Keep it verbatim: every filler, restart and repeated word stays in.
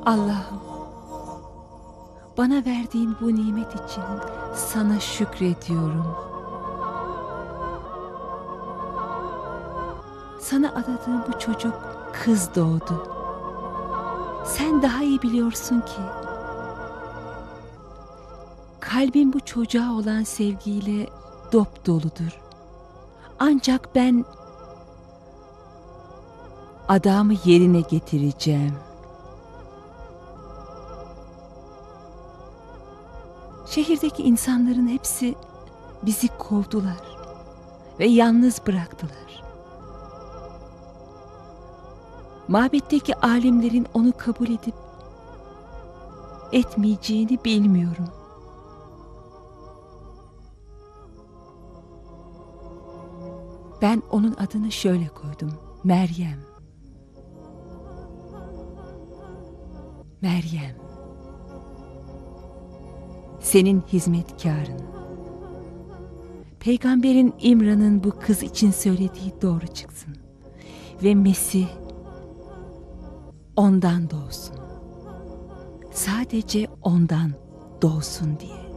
Allah'ım, bana verdiğin bu nimet için sana şükrediyorum. Sana adadığım bu çocuk kız doğdu. Sen daha iyi biliyorsun ki kalbim bu çocuğa olan sevgiyle dop doludur. Ancak ben adamı yerine getireceğim. Şehirdeki insanların hepsi bizi kovdular ve yalnız bıraktılar. Mabetteki alimlerin onu kabul edip etmeyeceğini bilmiyorum. Ben onun adını şöyle koydum: Meryem. Meryem, senin hizmetkarın. Peygamberin İmran'ın bu kız için söylediği doğru çıksın ve Mesih ondan doğsun. Sadece ondan doğsun diye.